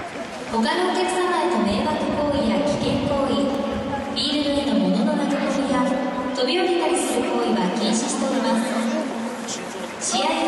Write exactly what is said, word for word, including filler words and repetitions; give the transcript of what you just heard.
他のお客様への迷惑行為や危険行為、フィールドへの物の投げ込みや飛び降りたりする行為は禁止しております。試合